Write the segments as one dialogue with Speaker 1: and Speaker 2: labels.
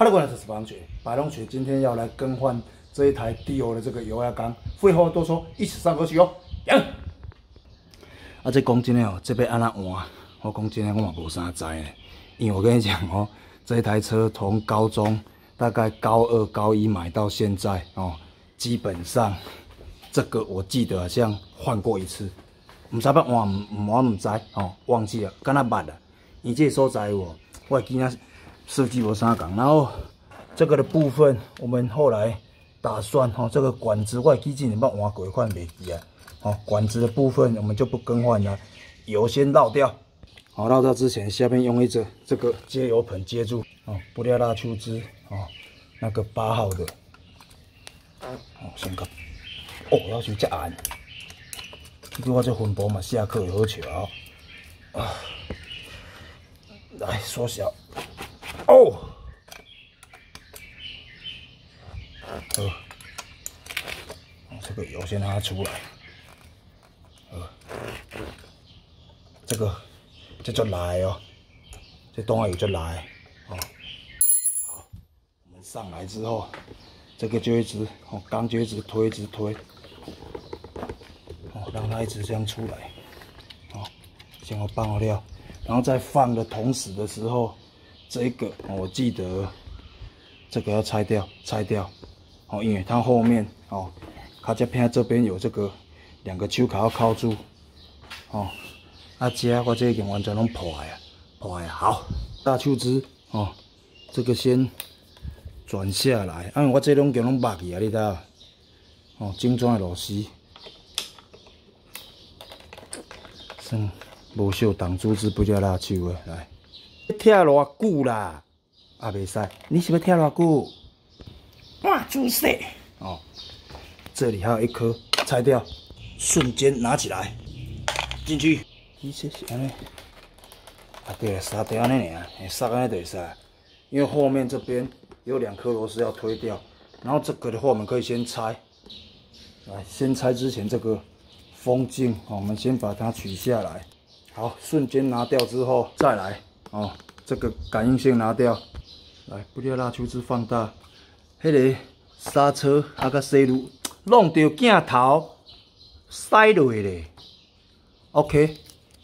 Speaker 1: Hello， 各位，我是百龙雪，今天要来更换这一台低油的这个油压缸。废话多说，一起上歌曲哦。这讲真的哦，这要安怎换？我讲真的，我嘛无啥知呢。因为我跟你讲哦，这一台车从高中大概高2、高1买到现在哦，基本上这个我记得好像换过一次，唔知要换我唔知哦，忘记了，敢若捌啦。因为这个所在我记得设计无啥讲，然后这个的部分我们后来打算这个管子我记之前捌换过，款袂记啊。管子的部分我们就不更换了，油先绕掉。绕掉之前，下面用这个接油盆接住布列拉秋枝那个8号的先个要求这暗，对我这分布嘛下课好笑来缩小这个油先拿出来，这就来哦，这东西油就来好，我们上来之后，这个就一直缸就一直推，让它一直这样出来，先放好料，然后在放的同时的时候，这个我记得这个要拆掉，因为它后面卡这片这边有这个2个手卡要靠住这我这已经完全拢破啊，好，大树枝这个先转下来，因为我这拢叫拢拔去啊，你知道？精装的螺丝，算无锈挡珠子不叫拉手的，来，拆偌久啦？袂使，你是要拆偌久？哇，猪屎！这里还有一颗，拆掉，瞬间拿起来，进去。其实是安尼，对了，刹掉安尼尔，刹安尼就会使。因为后面这边有2颗螺丝要推掉，然后这个的话我们可以先拆。来，先拆之前这个风镜我们先把它取下来。好，瞬间拿掉之后再来这个感应线拿掉。来，布列拉秋枝放大，迄个刹车甲塞路弄到镜头塞落咧。OK。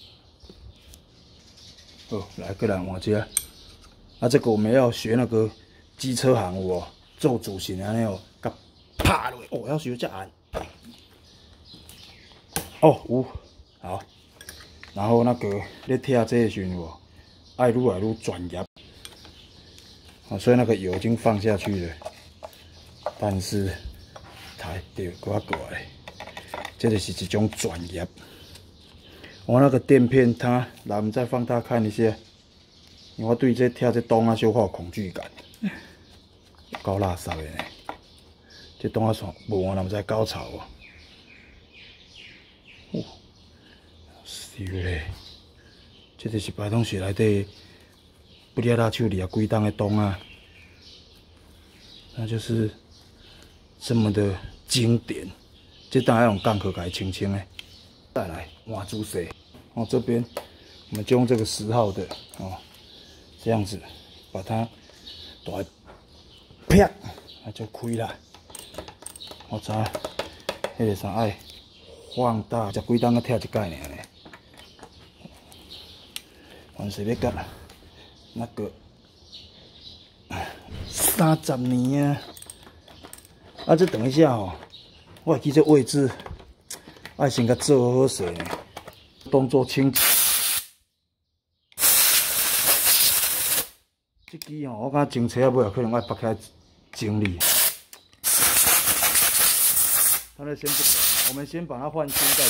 Speaker 1: 来，再来换这这个我们要学那个机车行做主型安尼甲拍落要学这按有好，然后那个咧拆这个时候爱愈来愈专业所以那个油已经放下去了，但是抬对搁过来，这就是一种专业。我那个垫片它，来我们再放大看一下，因为我对这跳这洞小可有恐惧感，够垃圾的呢。这洞算无换，人在高潮是嘞，这就是摆东西内底不列拉手里几档的洞那就是这么的经典。这当然要用钢壳给它清清的。再来换主色。这边我们就用这个10号的这样子把它啪，那就开了。我知迄个啥爱放大，才几档个拆一盖尔咧。还是要甲那个30年这等一下我会记这位置，爱先甲做好势呢。动作轻，这支我感觉整车尾可能要拔起来整理。它那先不管，我们先把它换新再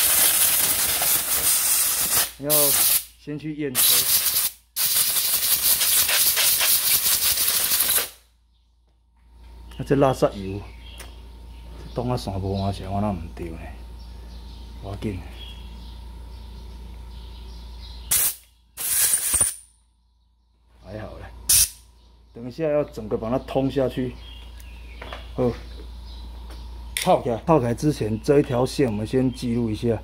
Speaker 1: 讲。要先去验车。这垃圾油，当线无换成，我哪唔对呢？要紧。还好嘞，等一下要整个把它通下去。套起来之前这一条线我们先记录一下。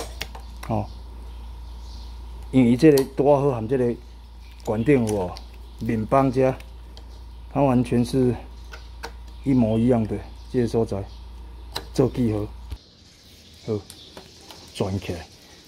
Speaker 1: 因为这个拄好含这个管顶有面板家，它完全是一模一样的这个所在，做记号，好，转起来。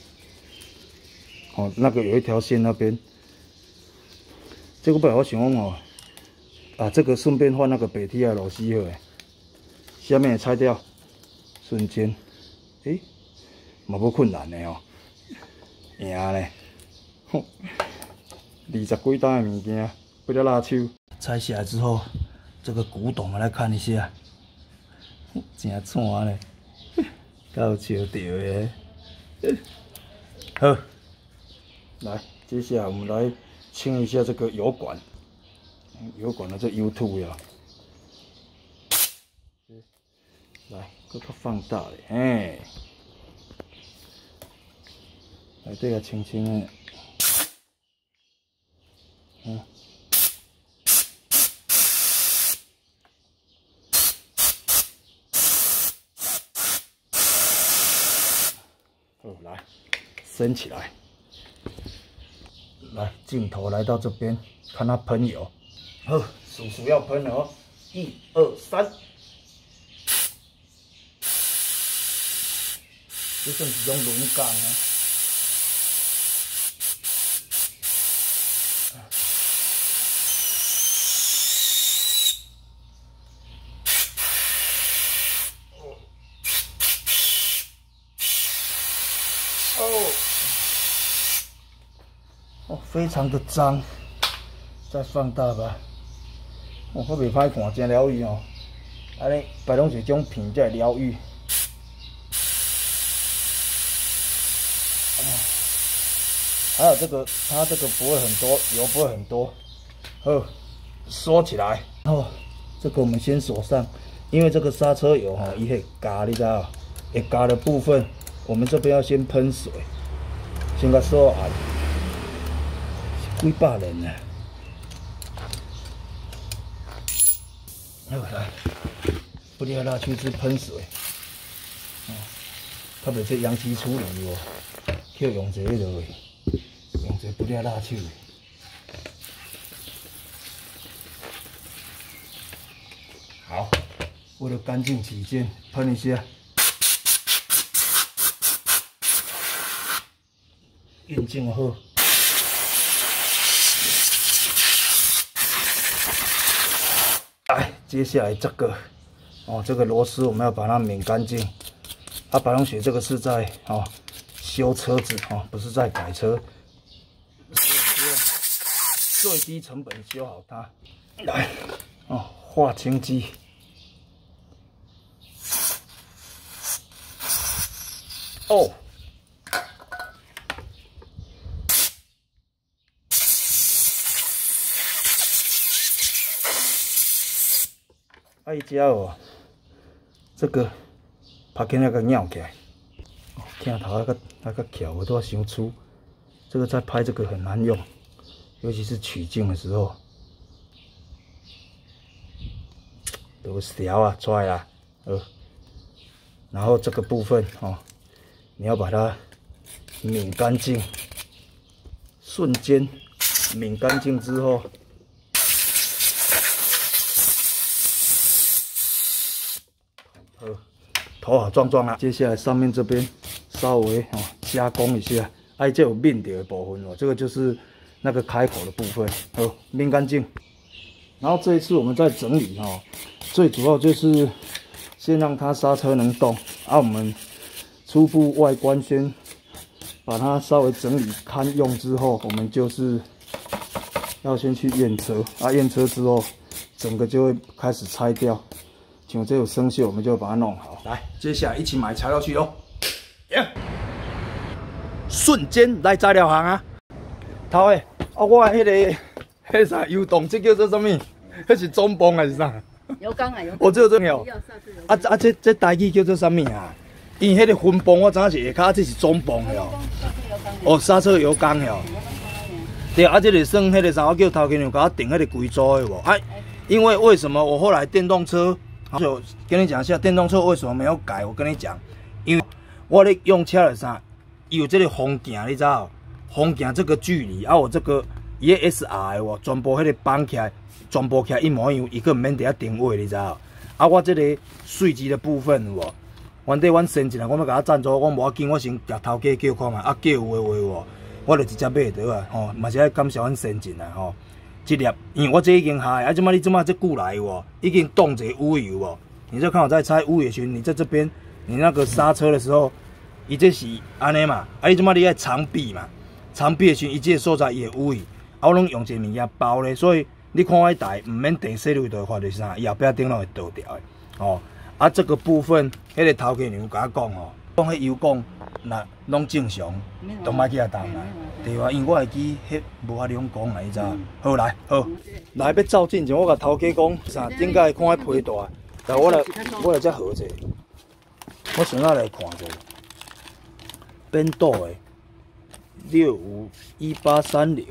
Speaker 1: 哦，那个有一条线那边，这个本来我想讲哦，啊，这个顺便换那个北梯的螺丝好诶，下面也拆掉，瞬间，诶，嘛不困难的哦，赢咧，哼，20几单的物件，不了拉手。拆下来之后，这个古董我来看一下，真惨咧，够笑到的。好。 来，接下来我们来清一下这个油管，油管的这 U2 呀，来，搁较放大咧，嘿，来这个清清的，好，来，升起来。 来，镜头来到这边，看它喷油。好，叔叔要喷了哦，1、2、3。这算是种轮缸啊。哦，非常的脏，再放大吧。哦，我袂歹看，真疗愈哦。安尼摆拢是种片才会疗愈。还有这个，它这个不会很多，油不会很多。好，锁起来。哦，这个我们先锁上，因为这个刹车油哈，它会嘎，你知道？会嘎的部分，我们这边要先喷水，先给锁按。 几百人呢？好来，不要拉去是喷水，哦，特别这氧气处理哦，要用这个落去，用这不要拉手。好，为了干净起见，喷一下，验证好。 来，接下来这个，哦，这个螺丝我们要把它拧干净。啊，白龙雪这个是在哦修车子哦，不是在改车，最低成本修好它。来，哦，划清机。哦。 啊，伊只哦，这个拍起那个拗起来，镜头那个翘，我都要想粗。这个在拍这个很难用，尤其是取镜的时候。都条啊，出来啦，然后这个部分哦，你要把它拧干净，瞬间拧干净之后。 头好壮壮啦，接下来上面这边稍微哦加工一下，哎，这有面掉的部分哦，这个就是那个开口的部分，好，面干净。然后这一次我们在整理哦，最主要就是先让它刹车能动，啊，我们初步外观先把它稍微整理堪用之后，我们就是要先去验车，啊，验车之后整个就会开始拆掉。 像这有生锈，我们就把它弄好。来，接下来一起买材料去喽！瞬间来材料行啊！头诶，啊，我迄啥油洞，这叫做什么？迄是中泵还是啥？
Speaker 2: 油缸啊，油缸。
Speaker 1: 哦，这个重要。这台语叫做什么啊？因为迄个分泵我知影是下骹，这是中泵的哦。哦，刹车油缸哦。对啊，这个算迄个啥？我叫头家娘甲我订迄个规组的无？啊，因为为什么我后来电动车？ 就跟你讲一下，电动车为什么没有改？我跟你讲，因为我咧用车的啥，有这个风镜，你知道？风镜这个距离，啊，我这个伊个 SR 的全部迄个绑起来，全部起来一模一样，伊个毋免伫遐定位，你知无？啊，我这个税基的部分有无？原底阮先前啊，我要甲他赞助，我无要紧，我先甲头家叫看嘛，啊叫有诶话有，我就直接买倒啊，吼，嘛是爱感谢阮先前啊，吼。一粒，因为我这已经下，啊，即摆你即摆这久来有无？已经冻一个污油无？你就看我在拆污油群，你在这边，你那个刹车的时候，伊这是安尼嘛？啊，你即摆你爱长臂嘛？长臂的时，伊这个所在伊会污油，啊，我拢用一个物件包咧，所以你看我台唔免电洗流就发就是啥，伊后壁顶拢会倒掉的，哦。啊，这个部分，迄个头家娘甲我讲哦，讲迄油管那拢正常，都莫去遐动啦。对啊，因为我会记迄无法用讲来，你知影？好来，好来要照进前，我甲头家讲啥？顶界看迄批大，但我来遮学者，我先来看者，变倒的651830，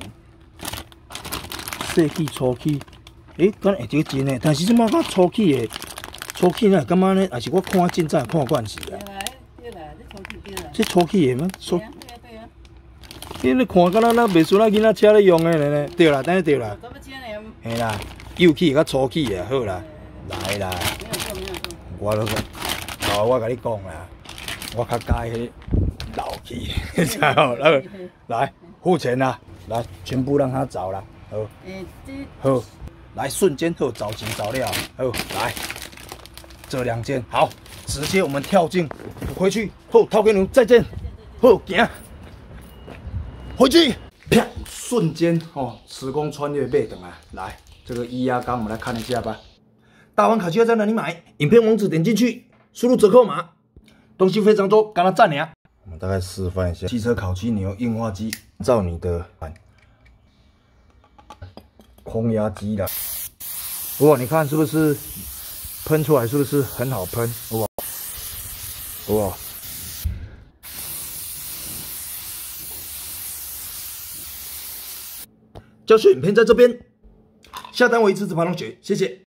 Speaker 1: 细气粗气，敢会得真诶？但是即马较粗气的。粗气呢？感觉呢？还是我看凊彩看惯势啊？对啦，这粗气的吗？粗。对啊。你看，敢若袂输咱囡仔车咧用的呢？对啦，等下对啦。嘿啦，幼气甲粗气的，好啦，来啦。我甲你讲啦，我较介迄老气，你知无？来，付钱啦，来，全部让他找啦，好。好，来，瞬间好，找钱找了，好，来。这2件好，直接我们跳进回去后，头家娘再见，好行，回去，啪，瞬间哦，时空穿越背等啊，来这个液压缸我们来看一下吧。大碗烤鸡要在哪里买？影片网址点进去，输入折扣码，东西非常多，刚刚赞你啊。我们大概示范一下，汽车烤鸡你用硬化机照你的空压机的，哇，你看是不是？喷出来是不是很好喷？哇哇！教学影片在这边，下单为支持爬龙学，谢谢。